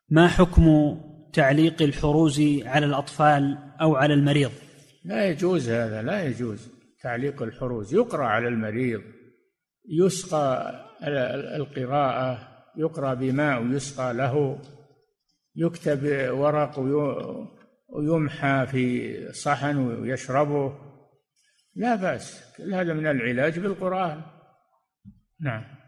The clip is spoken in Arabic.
ما حكم تعليق الحروز على الأطفال أو على المريض؟ لا يجوز هذا، لا يجوز تعليق الحروز. يقرأ على المريض، يسقى القراءة، يقرأ بماء ويسقى له، يكتب ورق ويمحى في صحن ويشربه، لا بأس. كل هذا من العلاج بالقرآن. نعم.